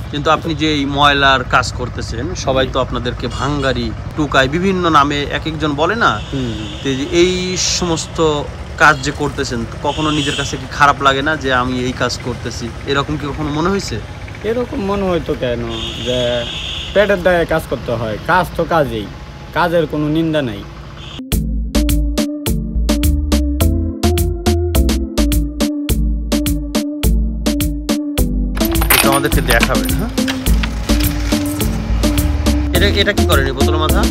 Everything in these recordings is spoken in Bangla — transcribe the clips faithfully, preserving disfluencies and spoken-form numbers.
কিন্তু আপনি যে এই ময়লার কাজ করতেছেন, সবাই তো আপনাদেরকে ভাঙ্গারি, টুকাই বিভিন্ন নামে এক একজন বলে না, এই সমস্ত কাজ যে করতেছেন কখনো নিজের কাছে কি খারাপ লাগে না যে আমি এই কাজ করতেছি? এরকম কি কখনো মনে হয়েছে? এরকম মনে হয়তো কেন, যে পেটের দায়ে কাজ করতে হয়, কাজ তো কাজেই, কাজের কোনো নিন্দা নাই। আমাদেরকে দেখাবেন। হ্যাঁ, এটা এটা কি করেন বোতল মাথা?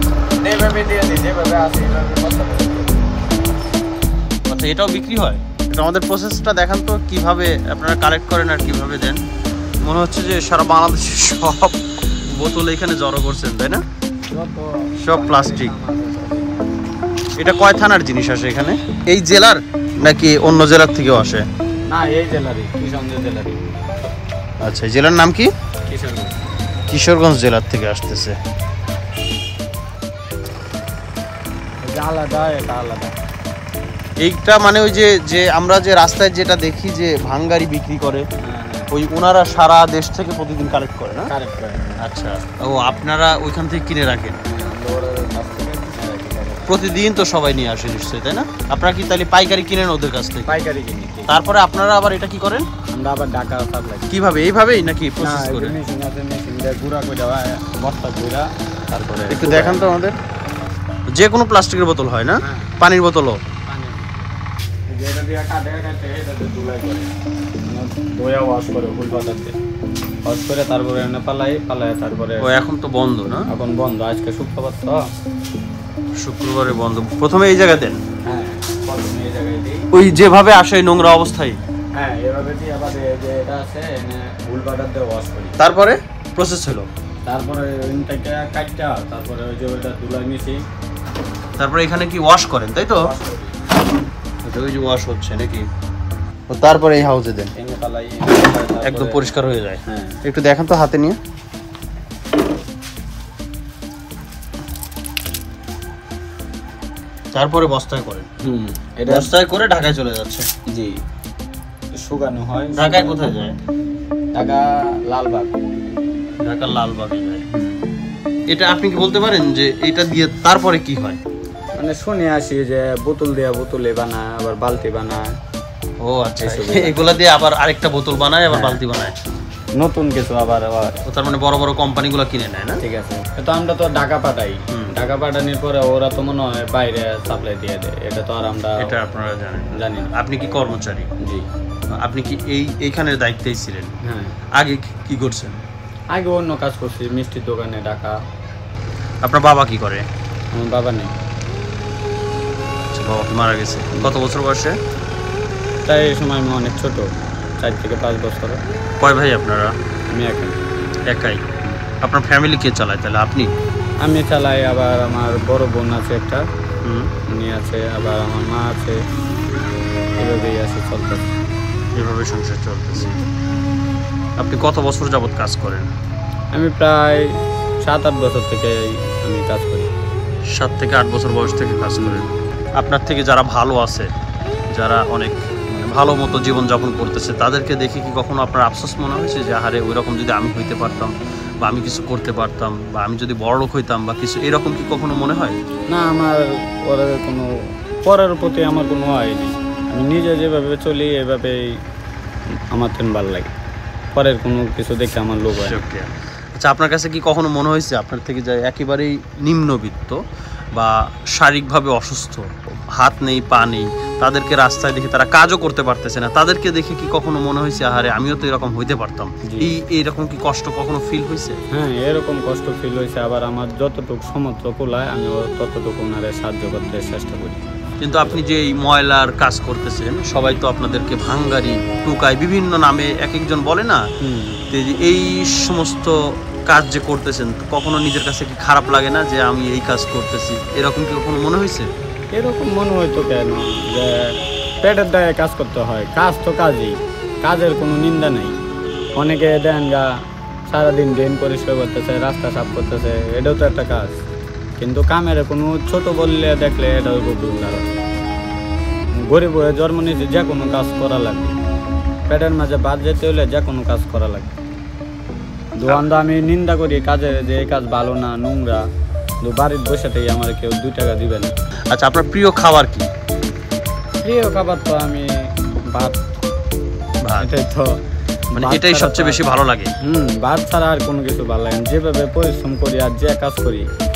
আচ্ছা, এটাও বিক্রি হয়? এটা আমাদের প্রসেসটা দেখান তো, কিভাবে আপনারা কালেক্ট করেন আর কিভাবে দেন। মনে হচ্ছে যে সারা বাংলাদেশের সব বোতল এখানে জড়ো করছেন, তাই না? সব প্লাস্টিক। এটা কয় থানার জিনিস আসে এখানে? এই জেলার নাকি অন্য জেলার থেকেও আসে? না, এই জেলারই, কিশোরগঞ্জ জেলারই। আচ্ছা, জেলার নাম কি? কিশোরগঞ্জ। কিশোরগঞ্জ জেলার থেকে আসতেছে। আলাদা, এটা আলাদা। এইটা মানে ওই যে যে আমরা যে রাস্তায় যেটা দেখি যে ভাঙ্গারি বিক্রি করে, ওই ওনারা সারা দেশ থেকে প্রতিদিন কালেক্ট করে না? কালেক্ট করে। আচ্ছা, ও আপনারা ওইখান থেকে কিনে রাখেন? প্রতিদিন তো সবাই নিয়ে আসে নিশ্চয়ই, তাই না? আপনারা কি তাহলে পাইকারি কিনেন ওদের কাছ থেকে? পাইকারি কিনি। তারপরে আপনারা আবার এটা কি করেন? আমরা আবার ঢাকা সাপ্লাই। কিভাবে, এইভাবেই নাকি প্রসেস করে? মেশিন আছে, মেশিন দিয়ে গুঁড়া করে দেওয়া, বস্তা গুঁড়া, তারপরে একটু দেখান তো আমাদের। যে কোনো প্লাস্টিকের বোতল হয় না? পানির বোতলও? যেটা দিয়ে কাটে কাটে এটাতে ধুলাই করে, দইয়া ওয়াশ করে, ফুল পাতাতে ওয়াশ করে তারপরে এনে পালাই পালাই তারপরে। ও এখন তো বন্ধ না? এখন বন্ধ, আজকে শুক্রবার তো, শুক্রবারে বন্ধ। প্রথমে এই জায়গায় দেন? হ্যাঁ, প্রথমে এই জায়গায় দিই। ওই যেভাবে আসে নোংরা অবস্থায়? হ্যাঁ, এভাবে দিয়ে আবার যে এটা আছে এনে ফুল পাতাতে ওয়াশ করি। তারপরে প্রসেস হলো, তারপরে ইনটাকে কাটটা, তারপরে ওই যে ওটা ধুলাই মিশি, তারপরে এখানে কি ওয়াশ করেন, তাই তো? ওই যে ওয়াশ হচ্ছে নাকি? তারপরে এই হাউসে দেন, একদম পরিষ্কার হয়ে যায়। হ্যাঁ, একটু দেখান তো হাতে নিয়ে। তারপরে বস্তায় করেন? হুম, এটা বস্তায় করে ঢাকায় চলে যাচ্ছে? জি, শুকানো হয়। ঢাকায় কোথায় যায়? ঢাকা লালবাগ। ঢাকা লালবাগে যায়। এটা আপনি কি বলতে পারেন যে এটা দিয়ে তারপরে কি হয়? মানে শুনে আসি যে বোতল দেয়া বোতলে বানায়, আবার বালতি বানায়। ও আচ্ছা, এগুলা দিয়ে আবার আরেকটা বোতল বানায়, আবার বালতি বানায়, নতুন কিছু আবার আবার তার মানে বড় বড় কোম্পানিগুলো কিনে নেয় না? ঠিক আছে, তো আমরা তো ঢাকা পাঠাই, ঢাকা পাঠানোর পরে ওরা তো মনে হয় বাইরে সাপ্লাই দিয়ে দেয়, এটা তো আর আমরা এটা আপনারা জানেন জানি না। আপনি কি কর্মচারী? জি। আপনি কি এই এইখানের দায়িত্বেই ছিলেন? হ্যাঁ। আগে কি করছেন? আগে অন্য কাজ করছি, মিষ্টির দোকানে ঢাকা। আপনার বাবা কি করে? আমার বাবা নেই। আচ্ছা, বাবা মারা গেছে কত বছর বয়সে? তাই এই সময় আমি অনেক ছোট, চার থেকে পাঁচ বছর। কয় ভাই আপনারা? আমি একাই। একাই? আপনার ফ্যামিলি কে চালায় তাহলে? আপনি? আমি চালাই, আবার আমার বড় বোন আছে একটা, হুম, উনি আছে, আবার আমার মা আছে, এভাবেই আছে, চলতেছে। এভাবে সংসার চলতেছে। আপনি কত বছর যাবত কাজ করেন? আমি প্রায় সাত আট বছর থেকে আমি কাজ করি। সাত থেকে আট বছর বয়স থেকে কাজ করেন। আপনার থেকে যারা ভালো আছে, যারা অনেক মানে ভালো মতো জীবনযাপন করতেছে, তাদেরকে দেখে কি কখনো আপনার আফসোস মনে হয়েছে যে আরে ওই রকম যদি আমি হইতে পারতাম, বা আমি কিছু করতে পারতাম, বা আমি যদি বড়লোক হইতাম বা কিছু, এরকম কি কখনো মনে হয়? না, আমার পরের কোনো পরের প্রতি আমার কোনো হয়নি। আমি নিজে যেভাবে চলি এভাবেই আমার তেন ভালো লাগে, পরের কোনো কিছু দেখে আমার লোভ হয়। আচ্ছা, আপনার কাছে কি কখনো মনে হয়েছে আপনার থেকে যে একেবারেই নিম্নবিত্ত বা শারীরিকভাবে অসুস্থ, হাত নেই পা নেই, তাদেরকে রাস্তায় দেখে তারা কাজও করতে পারতেছে না, তাদেরকে দেখে কি কখনো মনে হয়েছে আরে আমিও তো এরকম হইতে পারতাম? এই এইরকম কি কষ্ট কখনো ফিল হয়েছে? হ্যাঁ, এরকম কষ্ট ফিল হয়েছে। আবার আমার যতটুকু সমর্থ কুলায় আমি ততটুকু ওনারে সাহায্য করতে চেষ্টা করি। কিন্তু আপনি যে এই ময়লার কাজ করতেছেন, সবাই তো আপনাদেরকে ভাঙ্গারি, টুকাই বিভিন্ন নামে এক একজন বলে না, এই সমস্ত কাজ যে করতেছেন কখনো নিজের কাছে কি খারাপ লাগে না যে আমি এই কাজ করতেছি? এরকম কি কখনো মনে হয়েছে? এরকম মনে হয়তো কেন, যে পেটের দায়ে কাজ করতে হয়, কাজ তো কাজই, কাজের কোনো নিন্দা নেই। অনেকে দেন গা সারাদিন ড্রেন পরিষ্কার করতেছে, রাস্তা সাফ করতেছে, এটাও তো একটা কাজ। কিন্তু কামের কোনো ছোট বললে দেখলে এটা হইব ভুল ধারণা। গরিব হয়ে জন্ম নিয়েছে, যে কোনো কাজ করা লাগবে, পেটের মাঝে বাদ যেতে হলে যে কোনো কাজ করা লাগবে। দোকানটা আমি নিন্দা করি কাজের, যে এই কাজ ভালো না, নোংরা, কিন্তু বাড়ির বসে থেকে আমার কেউ দুই টাকা দিবে না। আচ্ছা, আপনার প্রিয় খাবার কি? প্রিয় খাবার তো আমি ভাত, ভাত। এটাই তো, মানে ভাত এটাই ছাড়া সবচেয়ে তো বেশি আর- ভালো লাগে। হুম ভাত ছাড়া আর কোনো কিছু ভালো লাগে না। যেভাবে পরিশ্রম করি আর যে কাজ করি